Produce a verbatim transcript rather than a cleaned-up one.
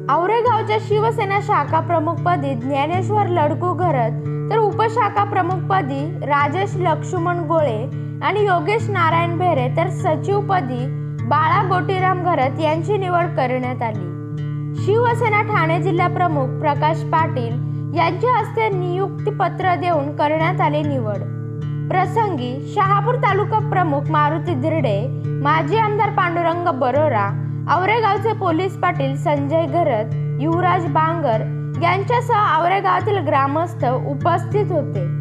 औरेगावच्या शिवसेना शाखा प्रमुखपदी ज्ञानेश्वर लडकू घरत तर उपशाखा प्रमुखपदी राजेश लक्ष्मण गोळे आणि योगेश नारायण भेरे तर सचिवपदी बाळा गोटीराम घरत यांची निवड करण्यात आली। शिवसेना ठाणे जिल्हा प्रमुख प्रकाश पाटील यांच्या हस्ते नियुक्तीपत्र देऊन करण्यात आली निवड। प्रसंगी शहापूर तालुका प्रमुख मारुती धिरडे, माजी आमदार पांडुरंग बरोरा, औरेगावचे पोलीस पाटील संजय घरत, युवराज बांगर यांच्यासह औरेगावातील ग्रामस्थ उपस्थित होते।